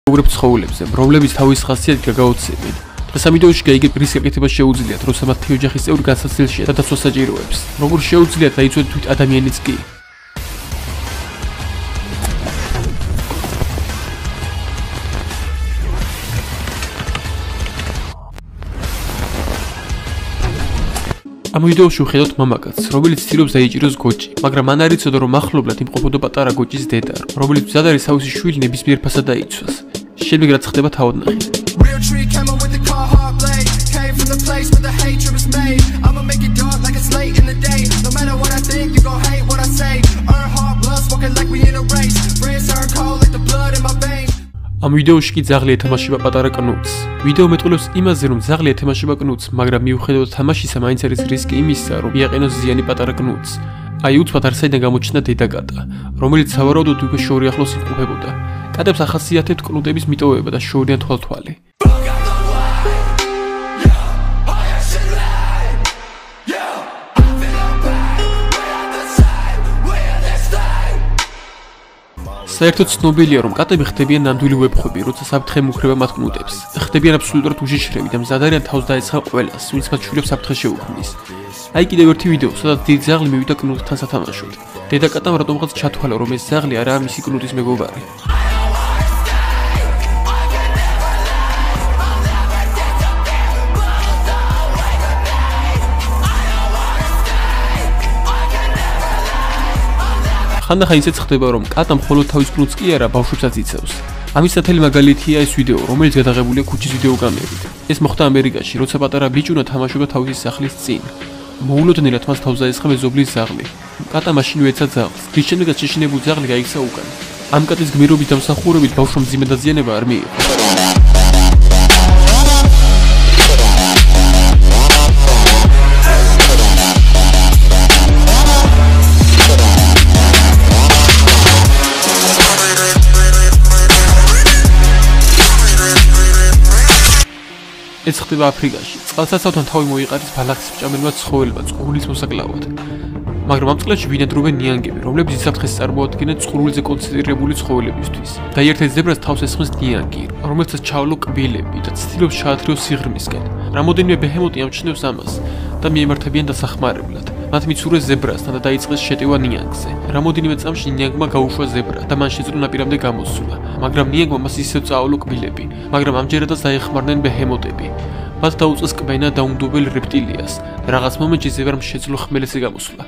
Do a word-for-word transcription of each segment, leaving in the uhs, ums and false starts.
უბრალოდ ცხოველებზე, რომლებიც თავის ხასიათით გაგაოცებენ. დღეს ამ ვიდეოში გაიგებთ, რის გაკეთება შეუძლიათ, როცა მათი ოჯახის წევრი განსაცდელშია და დაცვა საჭიროებს. როგორ შეუძლიათ დაიცვათ თვით ადამიანიც კი. ამ ვიდეოში ვხედავთ მამაკაცს, რომელიც ცდილობს დაიჭიროს გოჭი, მაგრამ მან არ იცოდა, რომ ახლობლად იმყოფოდა პატარა გოჭის დედა, რომელიც მზად არის თავისი შვილი ნებისმიერ ფასად დაიცვას. შემდეგ რაც ხდება თავად ნახეთ. ამ ვიდეოში კი ძაღლი ეთამაშება პატარა კნუტს. ვიდეო მეტყველებს იმაზე, რომ ძაღლი ეთამაშება კნუტს, მაგრამ მიუხედავად თამაშისა, მაინც არის რისკი იმისა, რომ იაყენოს ზიანი პატარა კნუტს. აი უცბად არ საიდან გამოჩნდა დედა კატა, რომელიც სავარაუდოდ უკვე შორი ახლოს იმყოფებოდა. კატებს ახასიათებთ კნუტების მიტოვება და შორიან თვალთვალი. საერთოდ ცნობილია, რომ კატები ხდებიან ნამდვილი ვებხვები, როცა საფრთხე მუქრება მათ კნუტებს. ხდებიან აბსოლუტურად უშიშრები და მზად არიან თავს დაეცხან ყველას, ვინც მათ შვილებს საფრთხე შეუქმნის. აი კიდევ ერთი ვიდეო, სადაც დიდი ძაღლი მივიდა კნუტთან სათამაშოდ. დედა კატამ რატომღაც ჩათვალა, რომ ეს ძაღლი არაა მისი კნუტის მეგობარი. ხანდახან ისეც ხდება, რომ კატა მხოლოდ თავის კნუტს კი არა, ბავშვებსაც იცავს. ამის ნათელი მაგალითია ეს ვიდეო, რომელიც გადაღებულია ქუჩის ვიდეოკამერით. ეს მოხდა ამერიკაში, როცა პატარა ბიჭუნა თამაშობდა თავის სახლის წინ. მოულოდნელად მას თავს დაესხა მეზობლის ძაღლი. კატა მაშინ ვეცა ძაღლს. რის შემდეგაც შეშინებული ძაღლი გაიქცა უკან. ამ კატის გმირობის დამსახურებით ბავშვმა მძიმე დაზიანება არ მიიღო. ეს ხდება აფრიკაში. წყალსაცავთან თავი მოიყარეს ბალახის მჭამელმა ცხოველმა წყურულის მოსაკლავად. მაგრამ ამ წყლებში ბინადრობენ ნიანგები, რომლებიც საფრთხეს წარმოადგენენ წყურულზე კონცენტრირებული ცხოველებისთვის. და ერთ-ერთ ზებრას თავს ესხმის ნიანგი, რომელსაც ჩავლო კბილები და ცდილობს ჩაათრიოს სიღრმისკენ. რამოდენიმე ბეჰემოტი ამჩნევს ამას და მიემართებიან დასახმარებლად. მათ მიცურეს ზებრასთან და დაიწყეს შეტევა ნიანგზე. რამოდენიმე წამში ნიანგმა გაუშვა ზებრა და მან შეძლო ნაპირამდე გამოსულა, მაგრამ ნიანგმა მას ისევ წაავლო კბილები, მაგრამ ამჯერადაც დაეხმარნენ ბეჰემოტები. მათ დაუწყეს კბენა დაუნდობელ რეპტილიას და რაღაც მომენტში ზებრამ შეძლო ხმელეთზე გამოსულა.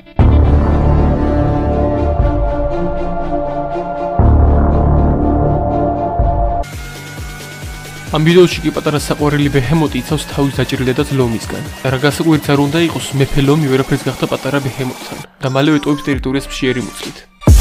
ამ ვიდეოში კი პატარა საყვარელი ბეჰემოტი იცავს თავის დაჭერილ დედას ლომისგან. რა გასაკვირიც არ უნდა იყოს, მეფე ლომი ვერაფერს გახდა პატარა ბეჰემოტთან და მალევე ტოვებს ტერიტორიას მშიერი მუცლით.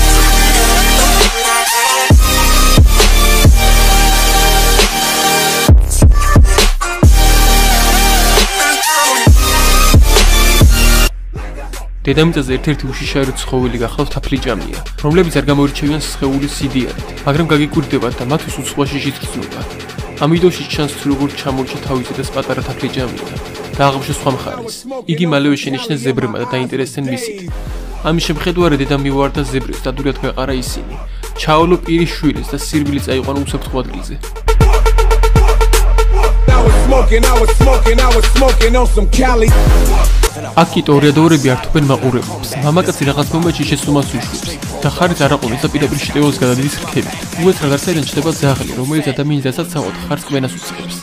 დედამიწაზე ერთ-ერთი უშიშარი ცხოველი გახლავს თაფლიჭამია, რომლებიც არ გამოირჩევიან სხეულის სიდიადით, მაგრამ გაგიკვირდებათ და მათთვის უცხოაში შეგრძნობა. ამ ვიდეოში ჩანს თუ როგორ ჩამორჩა თავის დედას პატარა თაფლიჭამია და აღნიშნავს სხვა მხარეს. იგი მალევე შენიშნეს ზებრებმა და დაინტერესდნენ მისით. ამის შემხედვარად დედა მიუვარდა ზებრებს და დურად გაყარა ისინი. ჩაავლო პირის შვილს და სირბილი წაიყვანა უსაფრთხო ადგილზე. აქ ტორიადორები ართობენ მაყურებლებს. მამაკაცი რაღაც მომენტში შესუმას უშვებს და ხარიც არ აყოლეს და პირდაპირ შეტევას გადადის რქებით. უეც რაღაცაიდან ჩნდება ძაღლი, რომელიც ადამიანის დასაცავად ხარს კბენას უწყებს.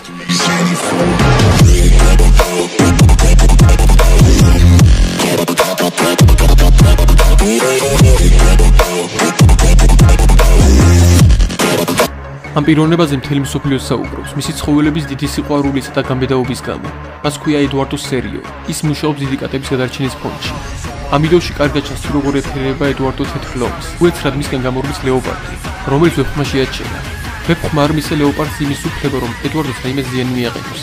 ამ პიროვნებაზე მთელი მსოფლიო საუბრობს, მისი ცხოველების დიდი სიყვარულისა და გამბედაობის გამო. მას ჰქვია ედუარდო სერიო. ის მუშაობს დიდი კატების გადარჩენის ფონდში. ამ ვიდეოში კარგად ჩანს თუ როგორ ეთერება ედუარდო თეთრ ლომს. უეცრად მისგან გამორბის ლეოპარდი, რომელიც ვებხმა შეაჩერა. ვებხმა არ მისცა ლეოპარდს იმის უფლება, რომ ედუარდოს რაიმე ზიანი მიაყენოს.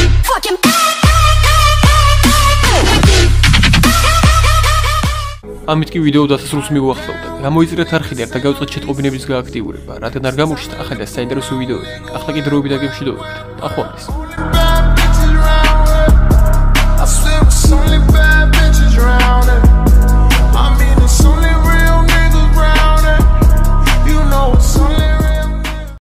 ამით კი ვიდეო დასასრულს მივუახლოვდა. გამოიწირეთ არხიდან და გავწყეთ ჩატყობინების გააქტიურება, რადგან არ გამოჩნდა ახალი და საინტერესო ვიდეოები. ახლა კი დროებით დაგემშვიდობებით. ახვალეს.